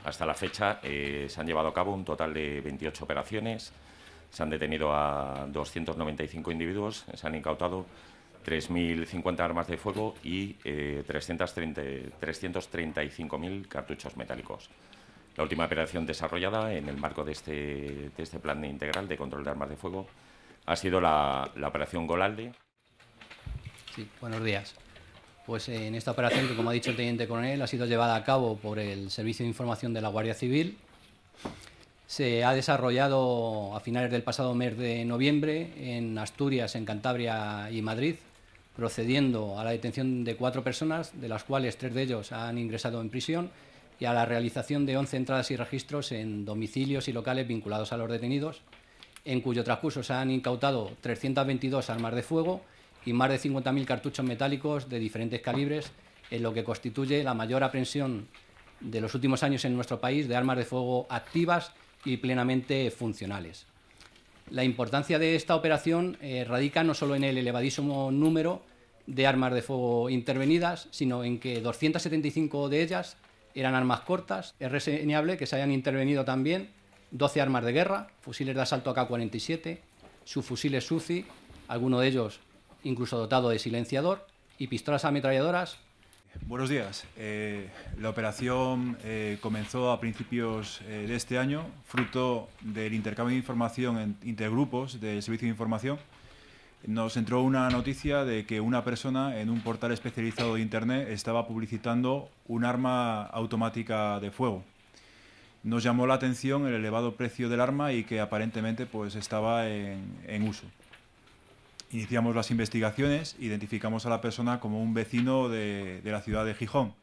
Hasta la fecha se han llevado a cabo un total de 28 operaciones, se han detenido a 295 individuos, se han incautado 3.050 armas de fuego y 335.000 cartuchos metálicos. La última operación desarrollada en el marco de este plan integral de control de armas de fuego ha sido la operación Golalde. Sí, buenos días. Pues en esta operación, que como ha dicho el teniente coronel, ha sido llevada a cabo por el Servicio de Información de la Guardia Civil. Se ha desarrollado a finales del pasado mes de noviembre en Asturias, en Cantabria y Madrid, procediendo a la detención de 4 personas, de las cuales 3 de ellos han ingresado en prisión, y a la realización de 11 entradas y registros en domicilios y locales vinculados a los detenidos, en cuyo transcurso se han incautado 322 armas de fuego y más de 50.000 cartuchos metálicos de diferentes calibres, en lo que constituye la mayor aprehensión de los últimos años en nuestro país de armas de fuego activas y plenamente funcionales. La importancia de esta operación radica no solo en el elevadísimo número de armas de fuego intervenidas, sino en que 275 de ellas eran armas cortas. Es reseñable que se hayan intervenido también 12 armas de guerra, fusiles de asalto AK-47, subfusiles SUCI, alguno de ellos incluso dotado de silenciador, y pistolas ametralladoras. Buenos días. La operación comenzó a principios de este año, fruto del intercambio de información en intergrupos del Servicio de Información. Nos entró una noticia de que una persona en un portal especializado de Internet estaba publicitando un arma automática de fuego. Nos llamó la atención el elevado precio del arma y que aparentemente pues, estaba en uso. Iniciamos las investigaciones, identificamos a la persona como un vecino de la ciudad de Gijón.